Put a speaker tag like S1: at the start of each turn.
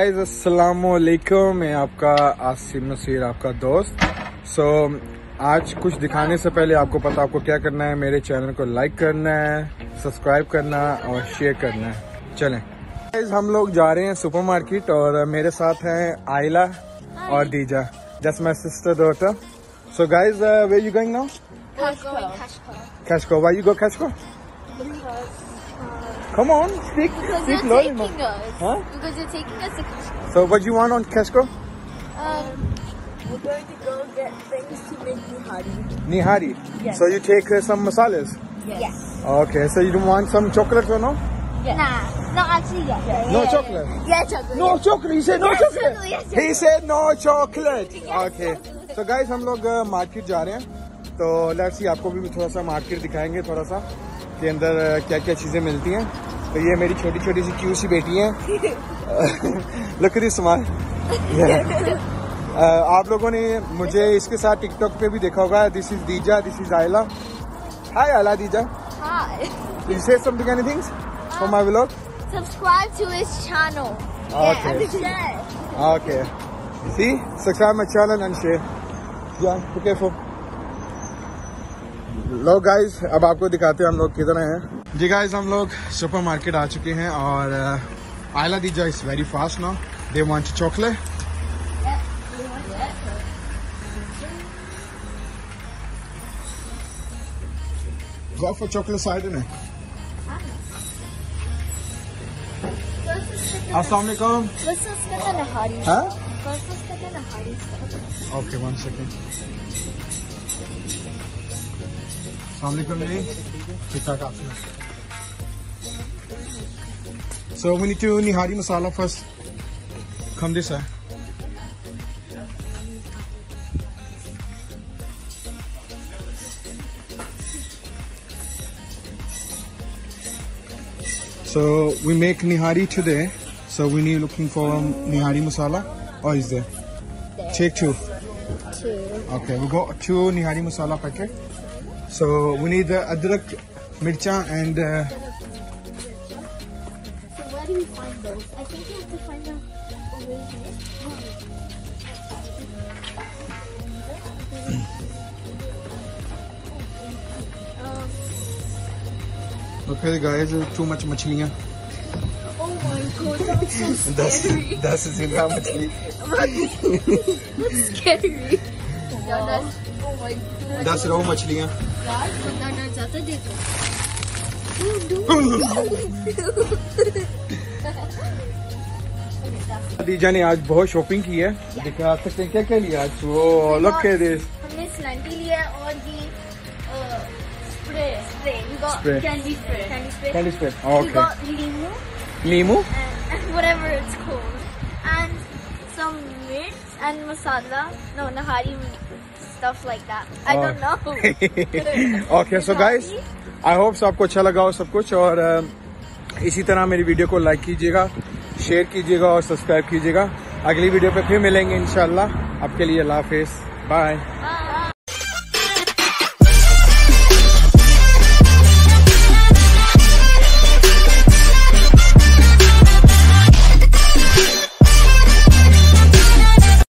S1: Guys अस्सलामुअलैकुम, मैं आपका आसिम नसीर, आपका दोस्त। आज कुछ दिखाने से पहले आपको पता आपको क्या करना है। मेरे चैनल को लाइक करना है, सब्सक्राइब करना और शेयर करना है। चलें गाइस, हम लोग जा रहे हैं सुपरमार्केट और मेरे साथ हैं आयला और Dija, just my sister daughter. So guys, where you going now? Kashko. Why you go Kashko? Come on, speak
S2: Because
S1: low.
S2: you're taking us.
S1: Huh?
S2: Because you're taking us to Kashko.
S1: So what do you want on Kashko?
S3: We're going to go get things to make nihari.
S1: Nihari.
S3: Yes.
S1: So you take some masalas.
S3: Yes.
S1: Okay. So you don't want some chocolate or no?
S3: Yes.
S2: Nah, no, actually, yeah.
S1: No chocolate.
S2: Yeah, chocolate.
S1: No chocolate. He said no
S2: Yes,
S1: chocolate.
S2: chocolate, yes, chocolate.
S1: He said no chocolate. Okay. So guys, हम लोग market जा रहे हैं, तो let's see आपको भी थोड़ा सा मार्केट दिखाएंगे, थोड़ा सा के अंदर क्या क्या चीजें मिलती हैं। तो ये मेरी छोटी छोटी सी क्यूट सी बेटी है। Look at this smile. आप लोगों ने मुझे इसके साथ टिकटॉक पे भी देखा होगा। This is Dija, this is Ayla. Hi Ayla, Dija.
S2: Hi.
S1: You say something, anything for my vlog?
S2: Subscribe to his channel.
S1: Okay.
S2: Yeah.
S1: Okay. See, subscribe my channel and share. Yeah, be careful. लो गाइस, अब आपको दिखाते हैं हम लोग किधर हैं। जी गाइस, हम लोग सुपरमार्केट आ चुके हैं और Ayla Dija is very fast now. They want chocolate. Go for chocolate side in it. Assalamu alaikum.
S2: Let's just get the nahari.
S1: Huh?
S2: Let's just get the nahari stuff.
S1: Okay, 1 second. Assalamu alaikum ji. ठीक ठाक आपने। So we need to nihari masala first. Come this way. So we make nihari today. So we need looking for nihari masala. Or is there? Take 2.
S2: 2.
S1: Okay, we got 2 nihari masala packet. So we need the adrak, mircha and
S2: So where do we find those? I think you have to find them over
S1: okay guys, too much machliyan.
S2: Oh my god, that's so scary.
S1: That's zinda machli.
S2: That's scary. Yeah, that's, oh my god.
S1: That's raw machliyan.
S2: यार बताना चाहता देखो।
S1: दीजा ने आज बहुत shopping की है, दिखा सकते हैं क्या क्या लिया आज। वो लुक एट दिस।
S2: हमने स्लैंटी लिया है और ये spray we got
S1: Spray.
S2: candy spray.
S1: Candy spray.
S2: We
S1: Okay.
S2: got limu
S1: Limu.
S2: and whatever it's called, and some mirch and masala. No, nahari stuff like that. I don't know.
S1: Okay, so guys, I hope आपको अच्छा लगा हो सब कुछ, और इसी तरह मेरी वीडियो को लाइक कीजिएगा, शेयर कीजिएगा और सब्सक्राइब कीजिएगा। अगली वीडियो पे फिर मिलेंगे इंशाल्लाह। आपके लिए अल्लाह हाफिज़, बाय।
S2: Bye.